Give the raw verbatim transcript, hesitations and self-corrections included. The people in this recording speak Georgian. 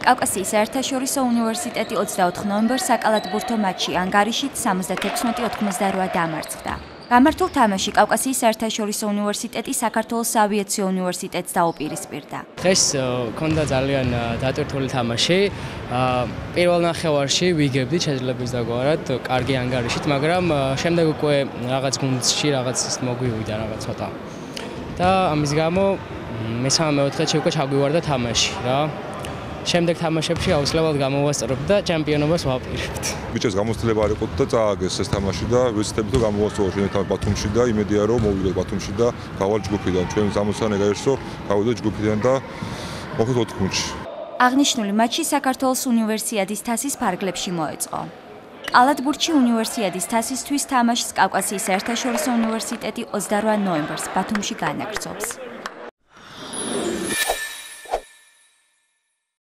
კავკასიის საერთაშორისო უნივერსიტეტი ოცდაოთხ ნოემბერს საკალათბურთო მატჩში ანგარიშით სამოცდათექვსმეტი ოთხმოცდაოთხ დამარცხდა. გამართულ თამაში კავკასიის საერთაშორისო უნივერსიტეტი საქართველოს საავიაციო უნივერსიტეტს დაუპირისპირდა. დღეს ქონდა ძალიან დატვირთული თამაში. პირველ ნახევარში ვიგებდით შეძლებს დაგვარად კარგი ანგარიშით, მაგრამ შემდეგ უკვე რაღაც გუნდში რაღაც მოგვივიდა რაღაც ცოტა. და ამის გამო მესამე მეოთხედში უკვე ჩაგვივარდა თამაში რა. შემდეგ თამაშებში აუცილებლად გამოვასწორებთ და ჩემპიონობას ვაპირებთ. ბიჭებს გამოცდილება არ იყოთ და წააგეს ეს თამაში და ვეცდებით რომ გამოვასწოროთ შენთან ბათუმში და იმედია რომ მოვიდეთ ბათუმში და გავალ ჯგუფიდან. ჩვენ სამოცდაათი გაერს რომ გავიდეთ ჯგუფიდან და მოხდეთ ოთხგუნდში. აღნიშნული მატჩი საქართველოს უნივერსიადის თასის ფარგლებში მოეწყო. კალათბურთში უნივერსიადის თასისთვის თამაშს კავკასიის საერთაშორისო უნივერსიტეტი ოცდარვა ნოემბერს ბათუმში განაგრძობს.